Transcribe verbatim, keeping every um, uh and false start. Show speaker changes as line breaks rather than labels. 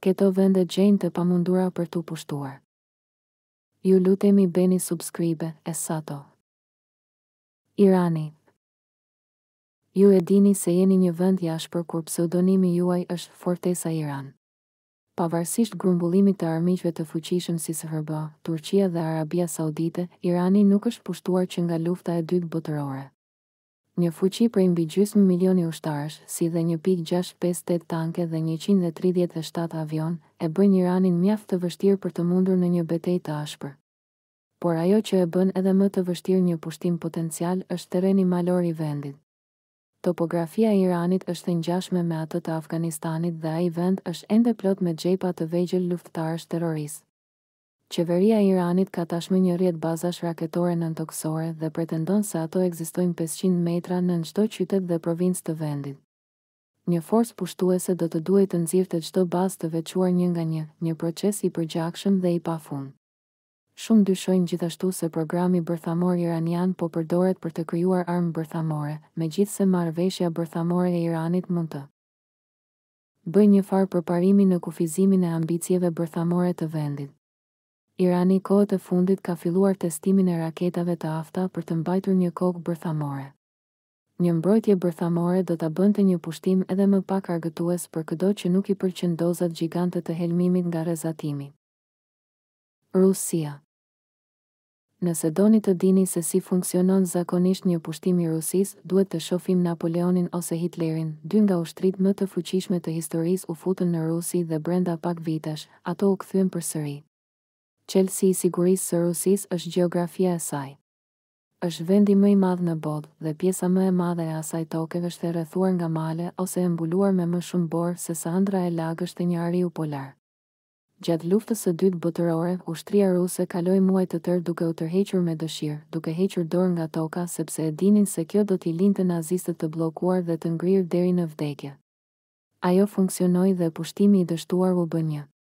Keto vende gjejnë të pamundura për t'u pushtuar. Ju lutemi bëni subscribe, Essato. Irani. Ju e dini se jeni një vend jashpër kur pseudonimi juaj është Fortesa Iran. Pavarësisht grumbullimit të armiqve të fuqishëm si S R B, Turqia dhe Arabia Saudite, Irani nuk është pushtuar që nga lufta e dytë botërore. Një fuqi prej mbi gjysmë milioni ushtarësh, si dhe një pikë gjashtë pesë tetë tanke dhe njëqind e tridhjetë e shtatë avion, e bëjnë Iranin mjaft të vështirë për të mundur në një betejë të ashpër. Por ajo që e bën edhe më të vështirë një pushtim potencial është terreni malor i vendit. Topografia e Iranit është e ngjashme me atë të Afganistanit dhe ai vend është ende plot me xhepa të vegjël luftëtarësh terroristë. Qeveria e Iranit ka tashmë një rrjet bazash raketore nëntoksore dhe pretendon se ato ekzistojnë pesëqind metra nën çdo qytet dhe provincë të vendit. Një forcë pushtuese do të duhej të nxirrte çdo bazë të veçuar një nga një, një proces i përgjakshëm dhe i pafund. Shumë dyshojnë gjithashtu se programi bërthamor iranian po përdoret për të krijuar armë bërthamore, megjithse marrëveshja bërthamore e Iranit mund të bëjë një farë përparimi në kufizimin e ambicieve bërthamore të vendit. Irani kohët e fundit ka filluar testimin e raketave të afta për të mbajtur një kokë bërthamore. Një mbrojtje bërthamore do ta bënte një pushtim edhe më pak argëtues për këdo që nuk i pëlqen dozat gjigante të helmimit nga rrezatimi. Rusia. Nëse doni të dini se si funksionon zakonisht një pushtim i Rusisë, duhet të shohim Napoleonin ose Hitlerin, dy nga ushtrit më të fuqishme të historisë u futën në Rusi dhe brenda pak vitesh, ato u kthyen përsëri. Qelësi i sigurisë së Rusisë është gjeografia e saj. Është vendi më i madh në botë dhe pjesa më e madhe e asaj toke është e rrethuar nga male ose e mbuluar me më shumë borë se sa ëndra e lagësht e një ariu polar. Gjatë luftës së dytë botërore, ushtria ruse kaloi muaj të tërë duke u tërhequr me dëshirë, duke hequr dorë nga toka sepse e dinin se kjo do t'i linte nazistët të bllokuar dhe të ngrirë deri në vdekje. Ajo funksionoi dhe pushtimi i dështuar u bë një